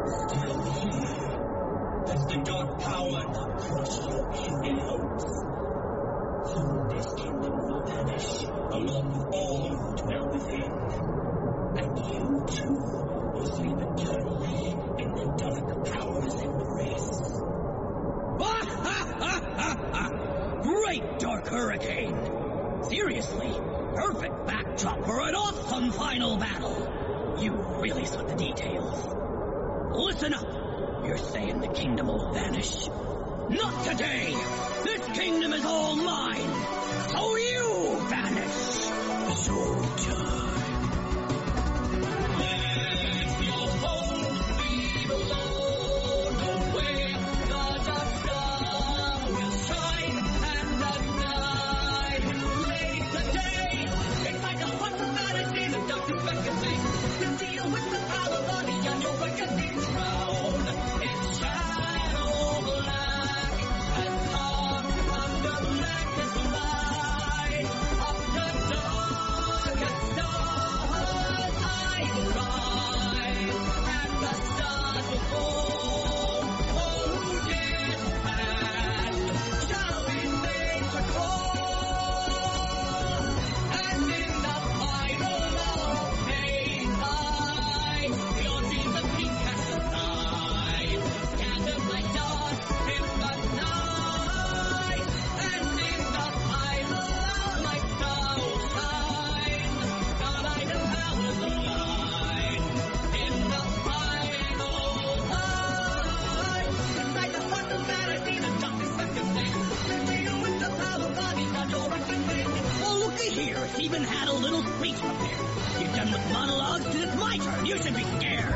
Still here, has the dark power not crushed your puny hopes? Soon this kingdom will vanish, along with all who dwell within. And you, too, will sleep eternally in the dark powers embrace. Great dark hurricane! Seriously, perfect backdrop for an awesome final battle! You really sweat the details. Listen up! You're saying the kingdom will vanish? Not today! This kingdom is all mine! So you vanish! Showtime! Let your home be alone away. The dark star will shine and the night will late the day. It's like a hot fantasy, the darkness beckoning to deal with the power of the your reckoning crown. It's shadow black and dark under blackest light of the darkest stars. I will rise and the stars will fall. All who dare stand shall be made to crawl. And in the final hour of pain, your dreams of peace cast aside, scattered like dust in the night. And in the final hour, my star will shine, starlight and powers align. In the final time, it's like the heart of vanity, the darkest reckoning, to deal with the power body of your reckoning. Oh, looky here, it's even had a little speech prepared. You're done with monologues, and it's my turn. You should be scared.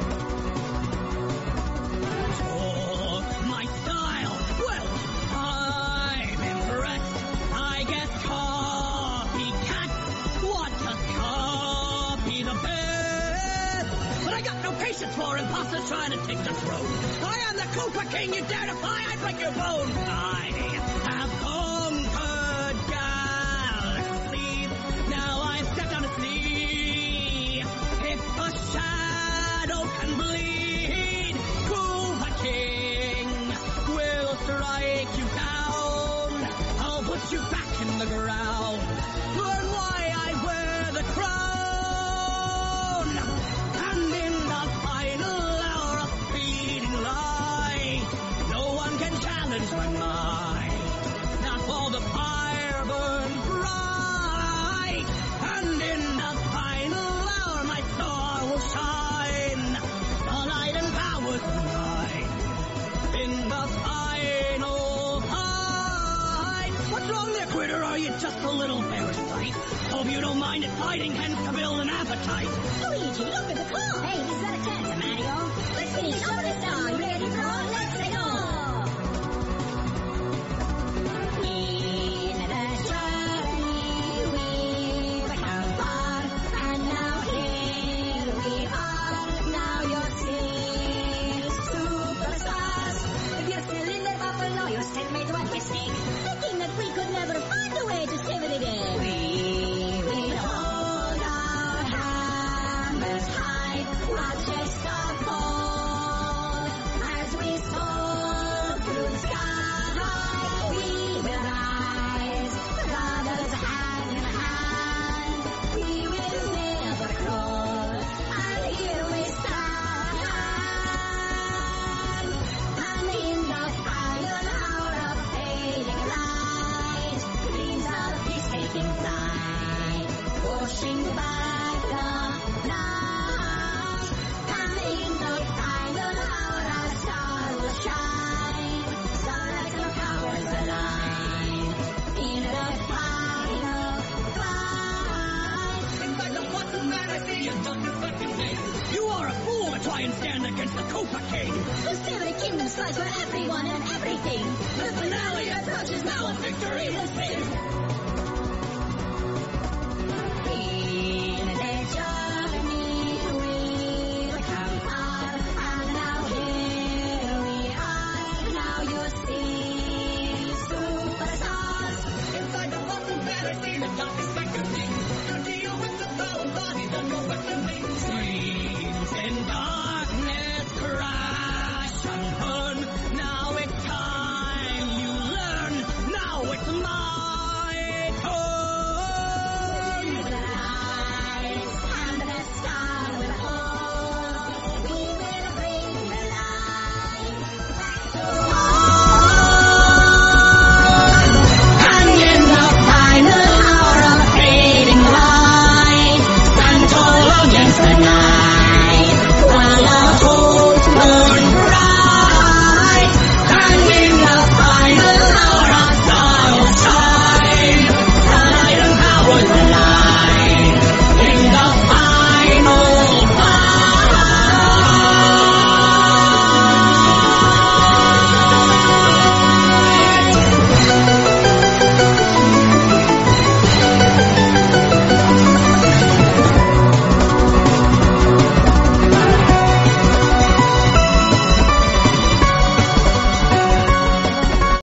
Oh, my style. Well, I'm impressed. I guess copycat. What does copy the best? But I got no patience for imposters trying to take the throne. I am the Koopa King. You dare defy, I break your bones. I have conquered galaxies. Now I've stepped on a sea. If a shadow can bleed, Koopa King will strike you down. I'll put you back in the ground. Learn why I wear the crown. And in the final hour of fading light, no one can challenge my might. Not while the fire burns bright. And in the final hour, my star will shine. Starlight and powers align. In the final fight. What's wrong there, critter? Are you just a little parasite? Hope you don't mind it fighting, hence to build an appetite. Luigi, look at the clock. Hey, this is not a chance, Mario. Let's finish over the star. Ready for our next go. In the journey we've come far, and now here we are. Now you're seeing superstars. If you're still in the buffalo, you still made one mistake, thinking that we could never find a way to save it again. We will hold our hammers high, watch a star fall as we soar through the sky. We will rise, brothers hand in hand. We will never crawl, and here we stand. And in the final hour of fading light, dreams of peace taking flight, washing back the night. And in the final hour, our star will shine, starlight and powers align. In the final fight, It's like the hot fantasy, the darkest reckoning. you are a fool to try and stand against the Koopa King. The seven kingdoms fight for everyone and everything. The finale approaches now, and victory will sing.